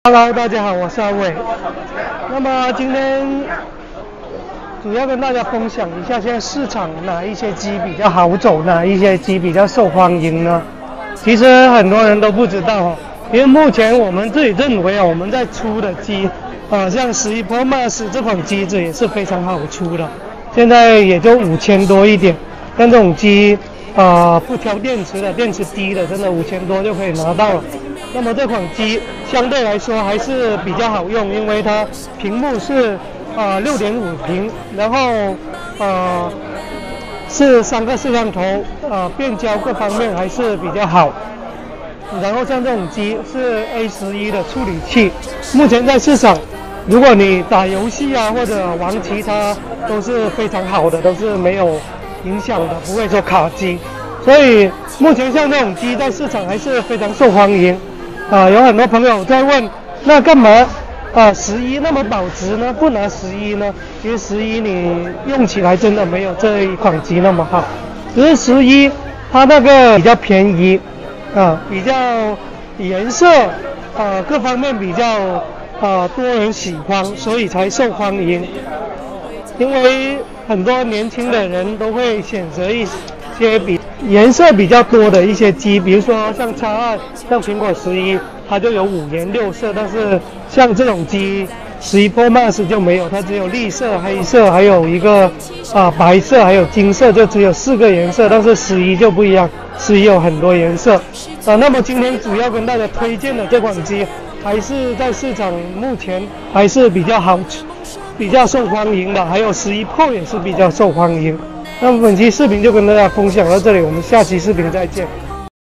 Hello， 大家好，我是阿伟。那么今天主要跟大家分享一下，现在市场哪一些鸡比较好走，哪一些鸡比较受欢迎呢？其实很多人都不知道因为目前我们自己认为我们在出的鸡像11 Pro Max 这款机子也是非常好出的，现在也就5000多一点，但这种机不挑电池的，电池低的，真的5000多就可以拿到了。那么这款机相对来说还是比较好用，因为它屏幕是6.5屏，然后是3个摄像头，变焦各方面还是比较好。然后像这种机是 A11 的处理器，目前在市场，如果你打游戏或者玩其他都是非常好的，都是没有影响的，不会说卡机。所以目前像这种机在市场还是非常受欢迎。有很多朋友在问，那干嘛11那么保值呢？不拿11呢？其实11你用起来真的没有这一款机那么好，只是11它那个比较便宜比较颜色各方面比较多人喜欢，所以才受欢迎。因为很多年轻的人都会选择一些颜色比较多的一些机，比如说像X2，像苹果11，它就有5颜6色，但是像这种机11 Pro Max 就没有，它只有绿色、黑色，还有一个白色，还有金色，就只有4个颜色。但是11就不一样，11有很多颜色那么今天主要跟大家推荐的这款机，还是在市场目前还是比较好，比较受欢迎的，还有11 Pro 也是比较受欢迎。那么本期视频就跟大家分享到这里，我们下期视频再见。